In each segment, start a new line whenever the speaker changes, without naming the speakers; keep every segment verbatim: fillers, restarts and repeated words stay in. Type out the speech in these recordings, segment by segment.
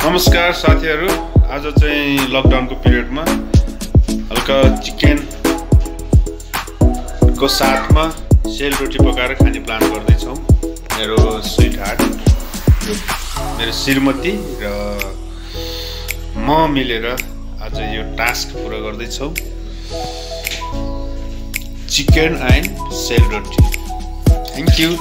नमस्कार साथीहरु, आज चाहिँ लकडाउनको पिरियडमा हल्का चिकन को साथमा सेलरोटी पकाएर खाने प्लान गर्दै छौं। मेरो स्वीट हार्ट, मेरो श्रीमती र म मिलेर आज यो टास्क पूरा गर्दै छौं। Chicken and selroti. Thank you.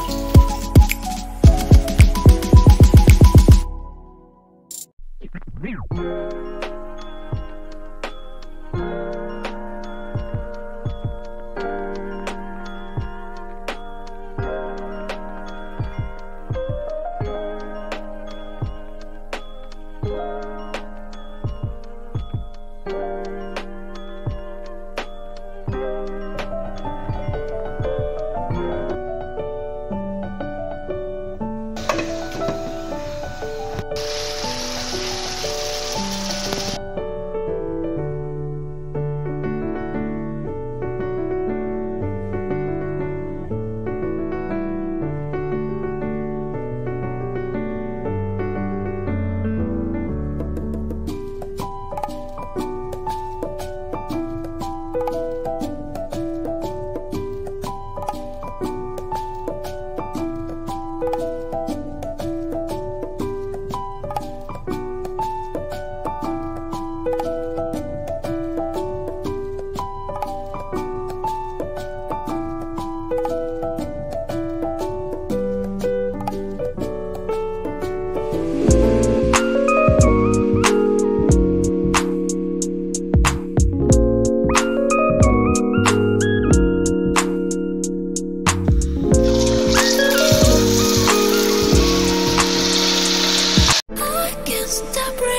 Stop.